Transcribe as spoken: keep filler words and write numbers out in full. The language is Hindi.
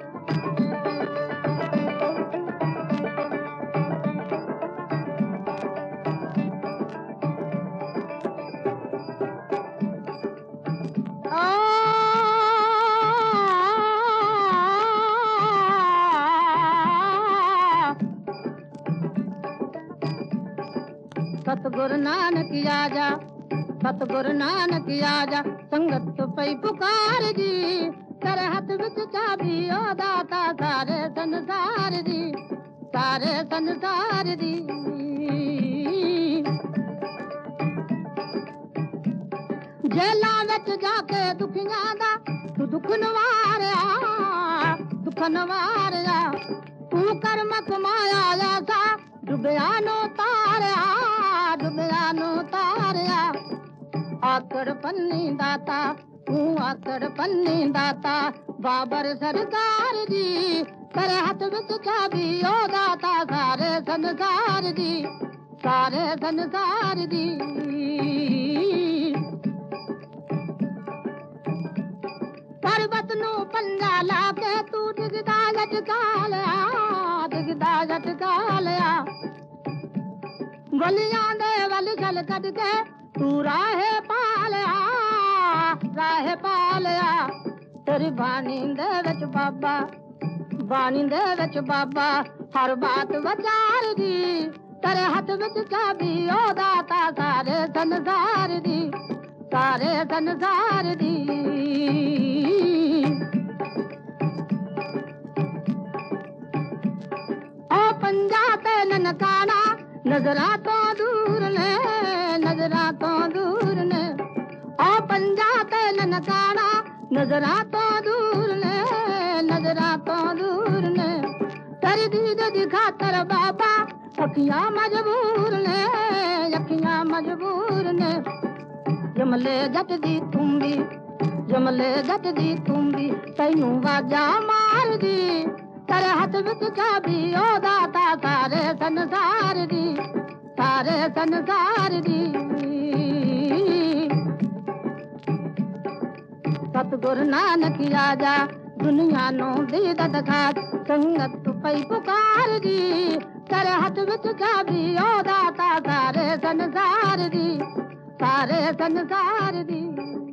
सतगुरु नानक आजा, सतगुरु नानक आजा, संगत पई पुकार जी, कर हथ विच चाबी ओ दाता सारे संसार दी, सारे संसार दी। जेला विच जाके दुखियां दा तू दुख नवारिया, दुख नवारिया, तू कर्म कमाया ऐसा डुबिया नो तारिया, डुबिया नो तारिया। आकड़ पन्नी दाता तू आकड़ पन्नी दाता, बाबर सरकार दी, कर हथ विच चाबी ओ दाता सारे संसार दी, सारे संसार दी। पर्वत नू पंजा लाके तू डिगदा लटका लिया, डिगदा लटका लिया। गलियां दे वल गल कट के तू राहे पा लिया, राहे पा लिया। तेरी बानी दे विच बाबा, बानी दे विच बाबा हर बात विचार दी, तेरे हथ विच चाबी ओ दाता सारे संसार दी, सारे संसार दी। ओ पंजा ते ननकाना नजरा तो दूर ने, नजरा तो दूर ने। ओ पंजा ते ननकाना नजरा तो दूर ने, नजरा तो दूर ने। तेरी दीद दिखा कर बाबा अखियां मजबूर ने, अखियां मजबूर ने। जमले जट दी तुम्बी, जमले जट दी तुम्बी, तैनू वाजा मार दी, तेरे हथ विच चाबी ओ दाता सारे संसार दी, सारे संसार दी। सतगुरु नानक आजा, दुनिया नो दीदत खात, संगत पई पुकार दी, तेरे हथ विच चाबी ओ दाता सारे संसार दी, सारे संसार दी।